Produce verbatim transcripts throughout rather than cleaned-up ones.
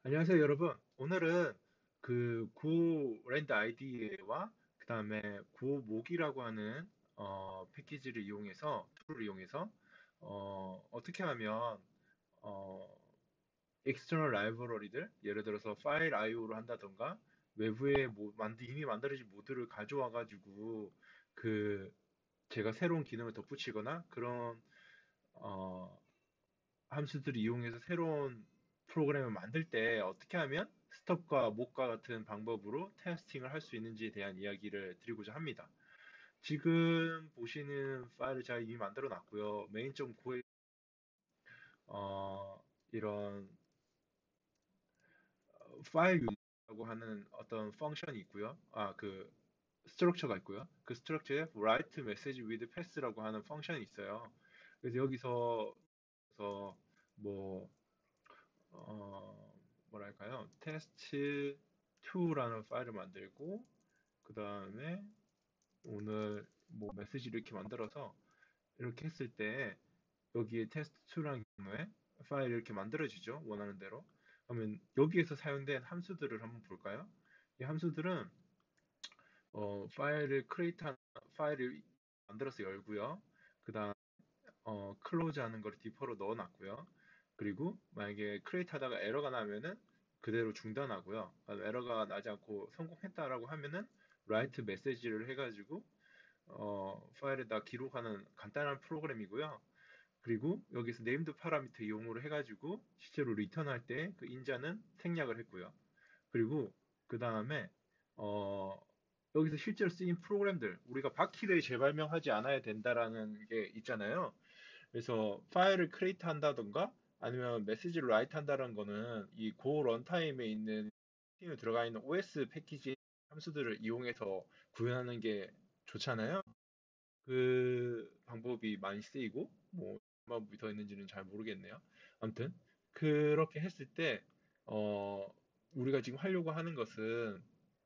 안녕하세요, 여러분. 오늘은 그 구랜드 아이디와 그 다음에 구목이라고 하는 어, 패키지를 이용해서 툴을 이용해서 어, 어떻게 하면 어, external 라이브러리들 예를 들어서 파일 아이오를 한다던가 외부에 뭐 만드, 이미 만들어진 모드를 가져와 가지고 그 제가 새로운 기능을 덧붙이거나 그런 어, 함수들을 이용해서 새로운 프로그램을 만들 때 어떻게 하면 스톱과 목과 같은 방법으로 테스팅을 할 수 있는지에 대한 이야기를 드리고자 합니다. 지금 보시는 파일을 제가 이미 만들어 놨고요. 메인.구에 어, 이런 파일 유닛이라고 하는 어떤 펑션이 있고요. 아, 그 스트럭처가 있고요. 그 스트럭처에 write message with pass라고 하는 펑션이 있어요. 그래서 여기서 그래서 뭐 어, 뭐랄까요? 테스트 이라는 파일을 만들고, 그 다음에 오늘 뭐 메시지를 이렇게 만들어서 이렇게 했을 때 여기에 테스트 이라는 경우에 파일이 이렇게 만들어지죠. 원하는 대로. 그러면 여기에서 사용된 함수들을 한번 볼까요? 이 함수들은 어, 파일을 크리에이트 한 파일을 만들어서 열고요. 그 다음 어, 클로즈 하는 걸 디퍼로 넣어놨고요. 그리고 만약에 크리에이트 하다가 에러가 나면은 그대로 중단하고요. 아, 에러가 나지 않고 성공했다라고 하면은 write 메시지를 해가지고 어, 파일에다 기록하는 간단한 프로그램이고요. 그리고 여기서 네임드 파라미터 이용으로 해가지고 실제로 리턴할 때 그 인자는 생략을 했고요. 그리고 그 다음에 어, 여기서 실제로 쓰인 프로그램들 우리가 바퀴를 재발명하지 않아야 된다라는 게 있잖아요. 그래서 파일을 크리에이트 한다던가 아니면 메시지를 라이트 한다는 거는 이 고 런타임에 있는 에 들어가 있는 오에스 패키지 함수들을 이용해서 구현하는 게 좋잖아요. 그 방법이 많이 쓰이고 뭐 방법이 더 있는지는 잘 모르겠네요. 아무튼 그렇게 했을 때 어, 우리가 지금 하려고 하는 것은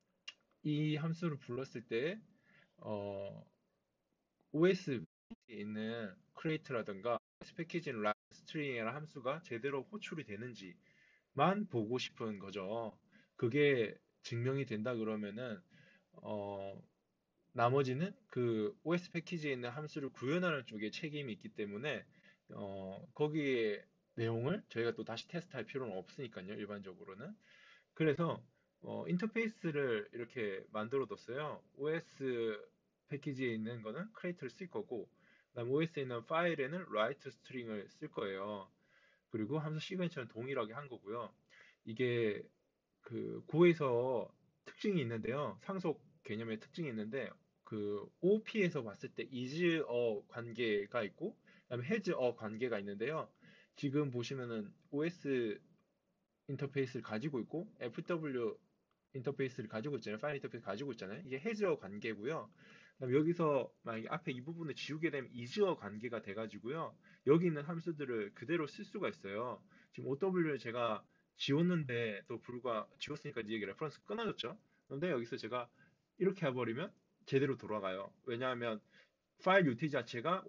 이 함수를 불렀을 때 어, 오에스에 있는 create라든가 패키지는 라이트 스트링이라는 함수가 제대로 호출이 되는지만 보고 싶은 거죠. 그게 증명이 된다 그러면은 어, 나머지는 그 오에스 패키지에 있는 함수를 구현하는 쪽에 책임이 있기 때문에 어, 거기에 내용을 저희가 또 다시 테스트할 필요는 없으니까요, 일반적으로는. 그래서 어, 인터페이스를 이렇게 만들어 뒀어요. 오에스 패키지에 있는 거는 크레이트를 쓸 거고, 그다음 오에스에 있는 파일에는 write 스트링을 쓸 거예요. 그리고 함수 시그니처는 동일하게 한 거고요. 이게 그 고에서 특징이 있는데요. 상속 개념의 특징이 있는데 그 오오피에서 봤을 때 is a 관계가 있고 그다음에 has a 관계가 있는데요. 지금 보시면은 오에스 인터페이스를 가지고 있고 에프더블유 인터페이스를 가지고 있잖아요. 파일 인터페이스 가지고 있잖아요. 이게 해즈어 관계고요. 그다음에 여기서 만약에 앞에 이 부분을 지우게 되면 이즈어 관계가 돼가지고요. 여기 있는 함수들을 그대로 쓸 수가 있어요. 지금 오더블유를 제가 지웠는데도 불구하고 지웠으니까 이제 레퍼런스 끊어졌죠. 그런데 여기서 제가 이렇게 해버리면 제대로 돌아가요. 왜냐하면 파일 유티 자체가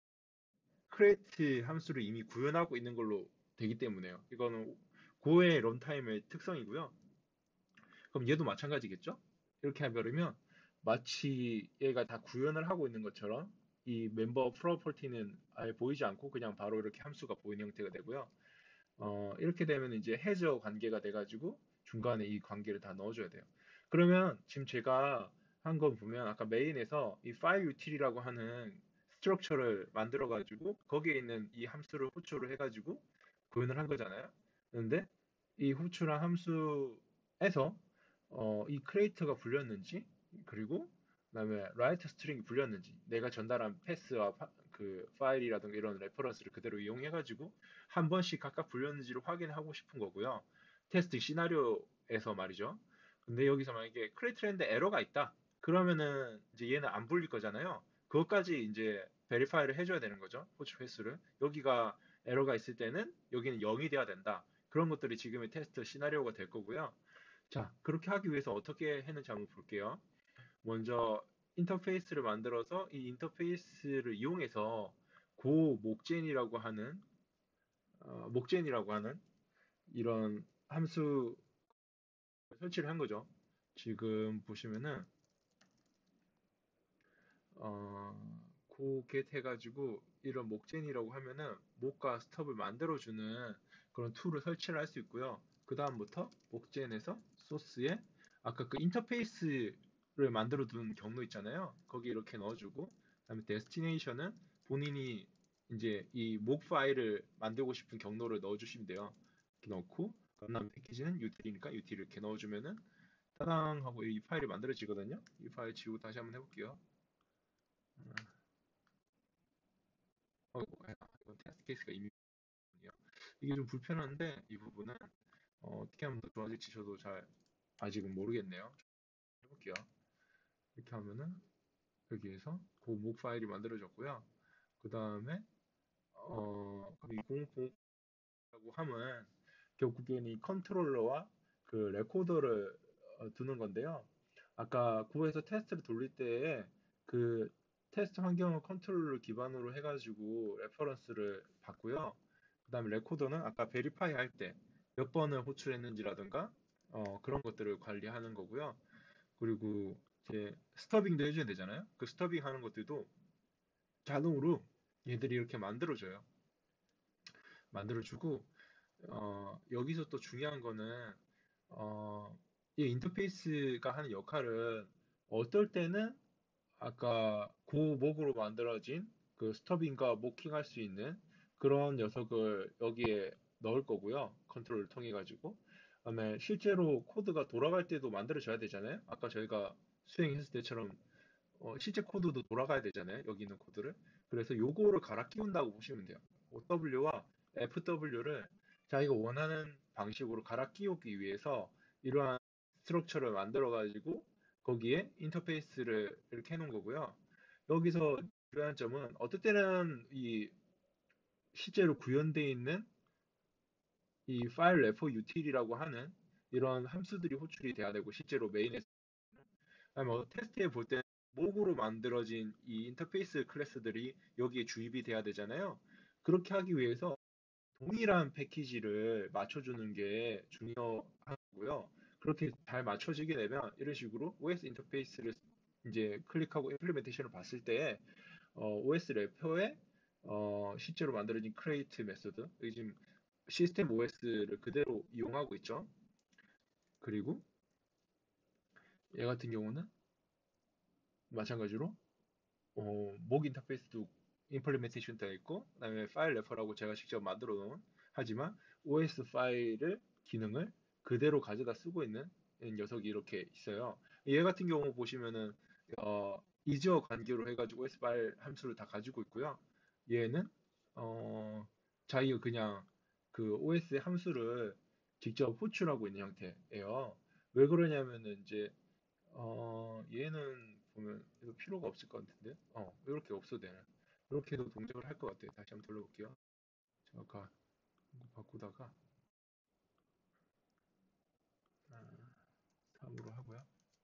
create 함수를 이미 구현하고 있는 걸로 되기 때문에요. 이거는 고의 런타임의 특성이고요. 그럼 얘도 마찬가지겠죠? 이렇게 해버리면 마치 얘가 다 구현을 하고 있는 것처럼 이 멤버 프로퍼티는 아예 보이지 않고 그냥 바로 이렇게 함수가 보이는 형태가 되고요. 어, 이렇게 되면 이제 해저 관계가 돼가지고 중간에 이 관계를 다 넣어줘야 돼요. 그러면 지금 제가 한 거 보면 아까 메인에서 이 파일 유틸이라고 하는 스트럭처를 만들어가지고 거기에 있는 이 함수를 호출을 해가지고 구현을 한 거잖아요. 그런데 이 호출한 함수에서 어, 이 크레이터가 불렸는지 그리고 그다음에 write 스트링이 불렸는지 내가 전달한 패스와 파- 그 파일이라든가 이런 레퍼런스를 그대로 이용해가지고 한 번씩 각각 불렸는지를 확인하고 싶은 거고요. 테스트 시나리오에서 말이죠. 근데 여기서 만약에 크레이트 했는데 에러가 있다. 그러면은 이제 얘는 안 불릴 거잖아요. 그것까지 이제 베리파이를 해줘야 되는 거죠. 호출 횟수를. 여기가 에러가 있을 때는 여기는 영이 돼야 된다. 그런 것들이 지금의 테스트 시나리오가 될 거고요. 자, 그렇게 하기 위해서 어떻게 했는지 한번 볼게요. 먼저 인터페이스를 만들어서 이 인터페이스를 이용해서 고 목젠이라고 하는 어, 목젠이라고 하는 이런 함수 설치를 한 거죠. 지금 보시면은 어, 고 get 해가지고 이런 목젠이라고 하면은 목과 스톱을 만들어주는 그런 툴을 설치를 할 수 있고요. 그 다음부터 목젠에서 소스에 아까 그 인터페이스를 만들어 둔 경로 있잖아요. 거기 이렇게 넣어주고 그다음에 데스티네이션은 본인이 이제 이 목 파일을 만들고 싶은 경로를 넣어주시면 돼요. 이렇게 넣고 그다음 패키지는 유틸이니까 유틸 이렇게 넣어주면은 따당 하고 이 파일이 만들어지거든요. 이 파일 지우고 다시 한번 해볼게요. 어, 이건 테스트 케이스가 이미 있군요. 이게 좀 불편한데 이 부분은 어, 떻게 하면 더 좋아질지 저도 잘 아직은 모르겠네요. 해볼게요. 이렇게 하면은 여기에서 그 목 파일이 만들어졌고요. 그 다음에 어, 그럼 이 공포라고 하면 결국엔 이 컨트롤러와 그 레코더를 어, 두는 건데요. 아까 구에서 테스트를 돌릴 때에 그 테스트 환경을 컨트롤을 기반으로 해가지고 레퍼런스를 받고요. 그 다음에 레코더는 아까 베리파이 할 때 몇 번을 호출했는지라든가 어, 그런 것들을 관리하는 거고요. 그리고 이제 스터빙도 해줘야 되잖아요. 그 스터빙 하는 것들도 자동으로 얘들이 이렇게 만들어줘요. 만들어주고 어, 여기서 또 중요한 거는 어, 이 인터페이스가 하는 역할은 어떨 때는 아까 고목으로 만들어진 그 스터빙과 모킹할 수 있는 그런 녀석을 여기에 넣을 거고요. 컨트롤을 통해 가지고. 그다음에 실제로 코드가 돌아갈 때도 만들어져야 되잖아요. 아까 저희가 수행했을 때처럼 어, 실제 코드도 돌아가야 되잖아요. 여기 있는 코드를. 그래서 요거를 갈아 끼운다고 보시면 돼요. 오더블유와 에프더블유를 자기가 원하는 방식으로 갈아 끼우기 위해서 이러한 스트럭처를 만들어 가지고 거기에 인터페이스를 이렇게 해놓은 거고요. 여기서 중요한 점은 어떨 때는 이 실제로 구현되어 있는 이 파일 레퍼 유틸이라고 하는 이런 함수들이 호출이 돼야 되고 실제로 메인에서 그다음에 어, 테스트해 볼 때 목으로 만들어진 이 인터페이스 클래스들이 여기에 주입이 돼야 되잖아요. 그렇게 하기 위해서 동일한 패키지를 맞춰주는 게 중요하고요. 그렇게 잘 맞춰지게 되면 이런 식으로 오에스 인터페이스를 이제 클릭하고 임플리멘테이션을 봤을 때 어, 오에스 래퍼에 어, 실제로 만들어진 create 메소드, 여기 지금 시스템 오에스를 그대로 이용하고 있죠. 그리고 얘 같은 경우는 마찬가지로 어, 목 인터페이스도 임플리멘테이션 되어 있고 그다음에 파일 레퍼라고 제가 직접 만들어 놓은 하지만 오에스 파일을 기능을 그대로 가져다 쓰고 있는 녀석이 이렇게 있어요. 얘 같은 경우 보시면은 어, 이저 관계로 해가지고 오에스 파일 함수를 다 가지고 있고요. 얘는 어, 자기가 그냥 그 오에스 함수를 직접 호출하고 있는 형태예요. 왜 그러냐면은 이제 어, 얘는 보면 이거 필요가 없을 것 같은데? 어, 이렇게 없어도 되네. 이렇게도 동작을 할 것 같아요. 다시 한번 돌려볼게요. 제가 아까 이거 바꾸다가 삼으로 하고요.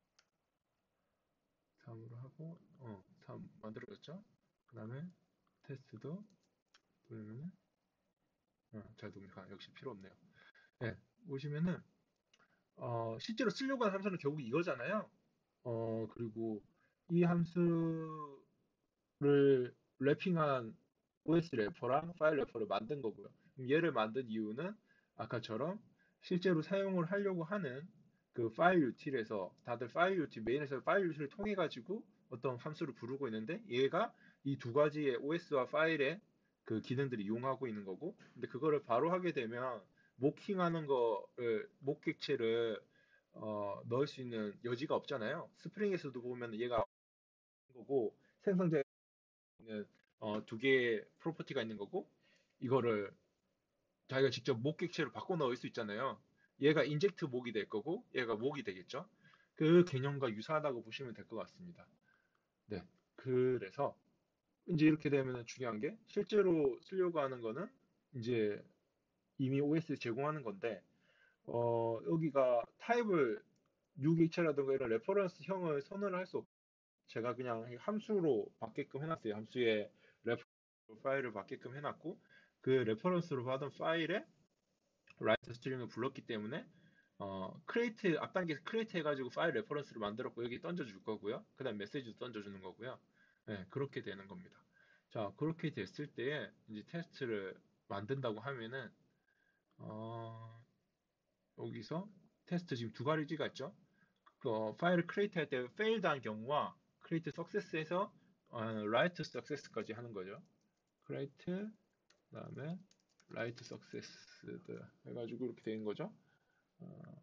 삼으로 하고, 어, 삼 만들어졌죠? 그 다음에 테스트도 돌리면은, 어, 잘 동작. 역시 필요 없네요. 네, 보시면은, 어, 실제로 쓰려고 하는 함수는 결국 이거잖아요. 어, 그리고 이 함수 를 래핑한 오에스 래퍼랑 파일 래퍼를 만든 거고요. 얘를 만든 이유는 아까처럼 실제로 사용을 하려고 하는 그 파일 유틸에서 다들 파일 유틸 메인에서 파일 유틸을 통해 가지고 어떤 함수를 부르고 있는데 얘가 이 두 가지의 오에스와 파일의 그 기능들을 이용하고 있는 거고 근데 그거를 바로 하게 되면 모킹하는 거를 목 객체를 어, 넣을 수 있는 여지가 없잖아요. 스프링에서도 보면 얘가 거고 생성자 있는 어, 두 개의 프로퍼티가 있는 거고 이거를 자기가 직접 목 객체로 바꿔 넣을 수 있잖아요. 얘가 인젝트 목이 될 거고 얘가 목이 되겠죠. 그 개념과 유사하다고 보시면 될 것 같습니다. 네. 그래서 이제 이렇게 되면 중요한 게 실제로 쓰려고 하는 거는 이제 이미 오에스 제공하는 건데 어, 여기가 타입을 뉴 객체라든가 이런 레퍼런스 형을 선언을 할 수 없고 제가 그냥 함수로 받게끔 해놨어요. 함수에 레퍼런스 파일을 받게끔 해놨고 그 레퍼런스로 받은 파일에 라이트 스트링을 불렀기 때문에 어, 크레이트 앞단계에서 크레이트 해가지고 파일 레퍼런스를 만들었고 여기 던져줄 거고요. 그다음 메시지도 던져주는 거고요. 네, 그렇게 되는 겁니다. 자, 그렇게 됐을 때에 이제 테스트를 만든다고 하면은 어, 여기서 테스트 지금 두 가지가 있죠. 그 어, 파일을 크리에이트 할 때 failed 한 경우와 create success에서 어, write success까지 하는 거죠. create 그다음에 write success 해가지고 이렇게 되는 거죠. 어,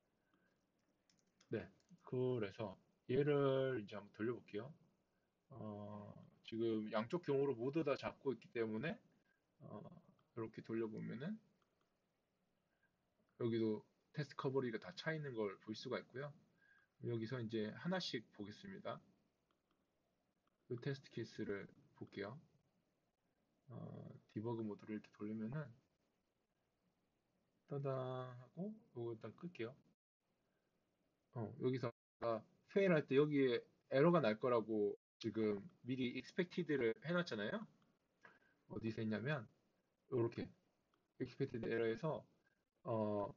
네. 그래서 얘를 이제 한번 돌려볼게요. 어, 지금 양쪽 경우로 모두 다 잡고 있기 때문에 어, 이렇게 돌려보면은 여기도 테스트 커버리가 다 차 있는 걸 볼 수가 있고요. 여기서 이제 하나씩 보겠습니다. 이 테스트 케이스를 볼게요. 어, 디버그 모드를 이렇게 돌리면은 따당 하고 이거 일단 끌게요. 어, 여기서 페일 할 때 여기에 에러가 날 거라고 지금 미리 expected를 해놨잖아요. 어디서 했냐면 이렇게 expected 에러에서 어,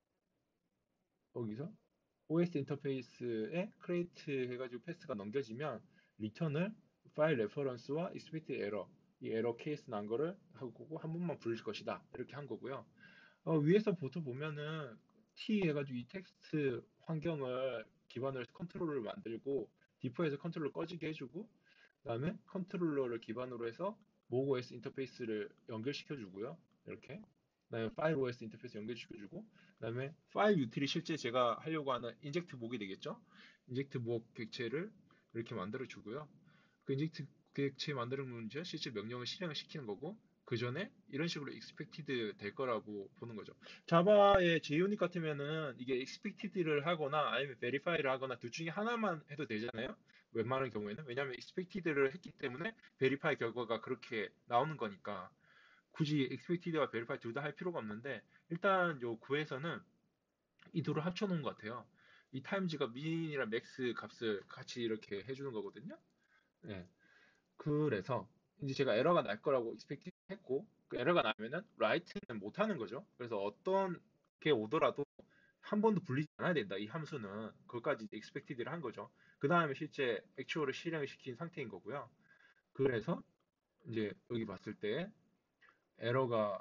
여기서 오에스 인터페이스에 create 해가지고 패스가 넘겨지면 return을 파일 레퍼런스와 expected 에러 이 에러 케이스 난 거를 하고 한 번만 부를 것이다 이렇게 한 거고요. 어, 위에서 보통 보면은 T 해가지고 이 텍스트 환경을 기반으로 해서 컨트롤러를 만들고 디포에서 컨트롤러 꺼지게 해주고 그다음에 컨트롤러를 기반으로 해서 모그 오에스 인터페이스를 연결시켜 주고요. 이렇게 그다음에 파일 오에스 인터페이스 연결시켜 주고 그다음에 파일 유틸이 실제 제가 하려고 하는 인젝트 목이 되겠죠. 인젝트 목 객체를 이렇게 만들어 주고요. 그 인젝트 객체 만드는 문제 실제 명령을 실행을 시키는 거고 그 전에 이런 식으로 expected 될 거라고 보는 거죠. 자바의 제이유닛 같으면은 이게 expected를 하거나 아니면 verify를 하거나 둘 중에 하나만 해도 되잖아요. 웬만한 경우에는 왜냐하면 expected를 했기 때문에 verify 결과가 그렇게 나오는 거니까 굳이 expected와 verify 둘 다 할 필요가 없는데 일단 요 구에서는 이 둘을 합쳐 놓은 것 같아요. 이 times가 min이랑 max 값을 같이 이렇게 해주는 거거든요. 네. 그래서 이제 제가 에러가 날 거라고 expect 했고 그 에러가 나면은 write는 못 하는 거죠. 그래서 어떤 게 오더라도 한 번도 불리지 않아야 된다. 이 함수는 그것까지 expected를 한 거죠. 그 다음에 실제 액추얼을 실행을 시킨 상태인 거고요. 그래서 이제 여기 봤을 때 에러가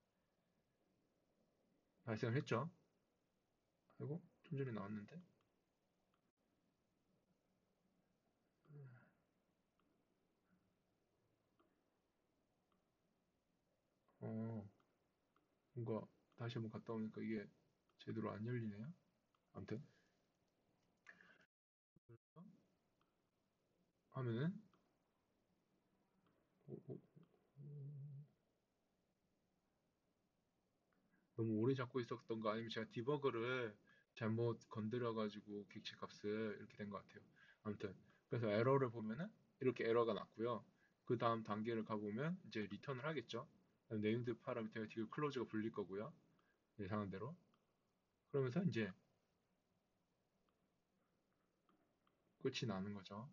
발생을 했죠. 그리고 좀 전에 나왔는데 어 뭔가 다시 한번 갔다 오니까 이게 제대로 안 열리네요. 아무튼 하면은 어, 어, 너무 오래 잡고 있었던 거 아니면 제가 디버거를 잘못 건드려가지고 객체 값을 이렇게 된 것 같아요. 아무튼 그래서 에러를 보면은 이렇게 에러가 났고요. 그 다음 단계를 가보면 이제 리턴을 하겠죠. 네임드 파라미터가 뒤에 클로즈가 불릴 거고요. 예상한 대로. 그러면서 이제 끝이 나는 거죠.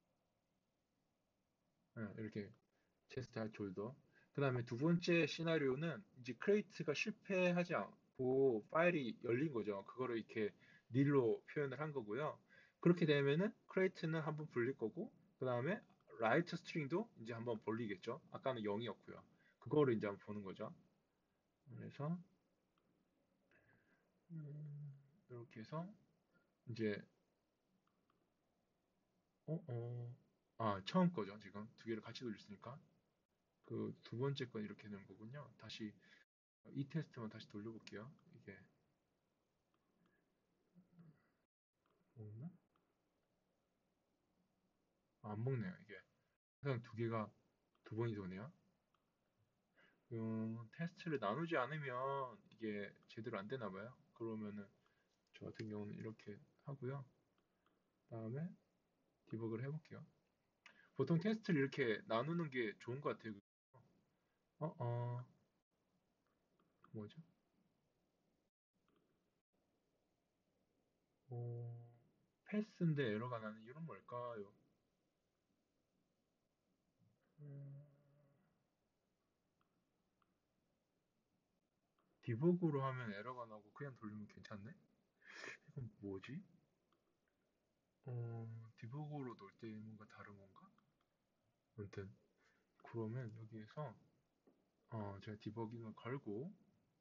네, 이렇게 테스트할 툴도. 그 다음에 두 번째 시나리오는 이제 크레이트가 실패하지 않고 파일이 열린 거죠. 그거를 이렇게 닐로 표현을 한 거고요. 그렇게 되면은 크레이트는 한번 불릴 거고, 그 다음에 라이트 스트링도 이제 한번 벌리겠죠. 아까는 영이었고요. 그거를 이제 한번 보는 거죠. 그래서 음, 이렇게 해서 이제 어, 어, 아, 처음 거죠. 지금 두 개를 같이 돌렸으니까 그 두 번째 건 이렇게 되는 거군요. 다시 이 테스트만 다시 돌려볼게요. 이게 먹나? 아, 안 먹네요, 이게. 항상 두 개가 두 번이 도네요. 음, 테스트를 나누지 않으면 이게 제대로 안 되나 봐요. 그러면은 저 같은 경우는 이렇게 하고요. 다음에 디버그를 해볼게요. 보통 테스트를 이렇게 나누는 게 좋은 것 같아요. 어, 어, 뭐죠? 어, 패스인데 에러가 나는 이유는 뭘까요? 음, 디버그로 하면 에러가 나고 그냥 돌리면 괜찮네? 이건 뭐지? 어, 디버그로 넣을 때 뭔가 다른 건가? 아무튼 그러면 여기에서 어, 제가 디버깅을 걸고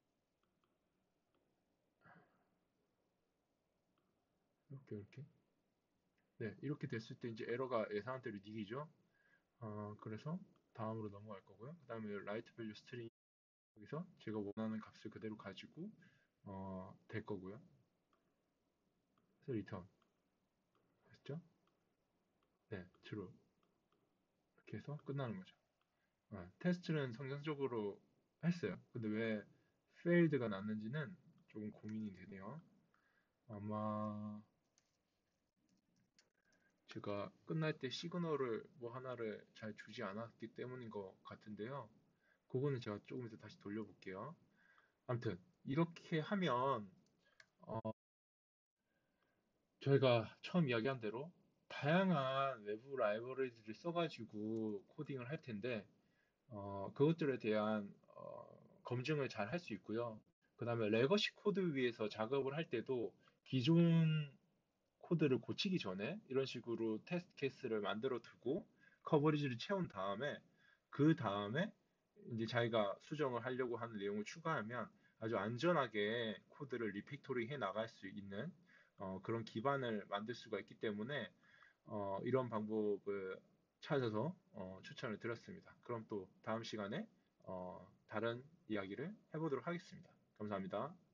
이렇게 이렇게 네 이렇게 됐을 때 이제 에러가 예상한 대로 닉이죠. 어, 그래서 다음으로 넘어갈 거고요. 그 다음에 라이트 밸류 스트링 여기서 제가 원하는 값을 그대로 가지고 어, 될 거고요. 그래서 리턴 됐죠? 네, true 이렇게 해서 끝나는 거죠. 어, 테스트는 성공적으로 했어요. 근데 왜 failed가 났는지는 조금 고민이 되네요. 아마 제가 끝날 때 시그널을 뭐 하나를 잘 주지 않았기 때문인 것 같은데요. 그거는 제가 조금 이따 다시 돌려볼게요. 아무튼 이렇게 하면 어, 저희가 처음 이야기한 대로 다양한 외부 라이브러리들을 써가지고 코딩을 할 텐데 어, 그것들에 대한 어, 검증을 잘 할 수 있고요. 그 다음에 레거시 코드 위에서 작업을 할 때도 기존 코드를 고치기 전에 이런 식으로 테스트 케이스를 만들어 두고 커버리지를 채운 다음에 그 다음에 이제 자기가 수정을 하려고 하는 내용을 추가하면 아주 안전하게 코드를 리팩토링 해 나갈 수 있는 어, 그런 기반을 만들 수가 있기 때문에 어, 이런 방법을 찾아서 어, 추천을 드렸습니다. 그럼 또 다음 시간에 어, 다른 이야기를 해보도록 하겠습니다. 감사합니다.